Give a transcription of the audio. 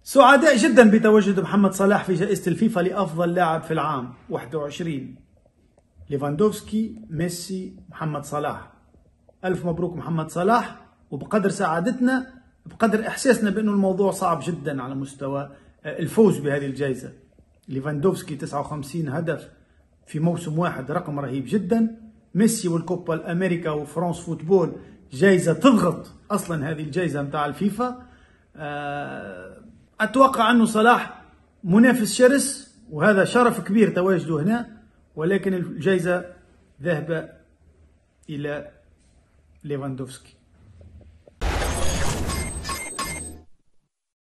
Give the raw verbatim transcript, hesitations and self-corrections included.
سعداء جدا بتواجد محمد صلاح في جائزة الفيفا لأفضل لاعب في العام واحد وعشرين. ليفاندوفسكي، ميسي، محمد صلاح. ألف مبروك محمد صلاح. وبقدر سعادتنا بقدر إحساسنا بأنه الموضوع صعب جدا على مستوى الفوز بهذه الجائزة. ليفاندوفسكي تسعة وخمسين هدف في موسم واحد، رقم رهيب جدا. ميسي والكوبا الأمريكا وفرانس فوتبول جائزة تضغط أصلا هذه الجائزة متاع الفيفا. أتوقع أنه صلاح منافس شرس وهذا شرف كبير تواجده هنا، ولكن الجائزة ذاهبة إلى ليفاندوفسكي.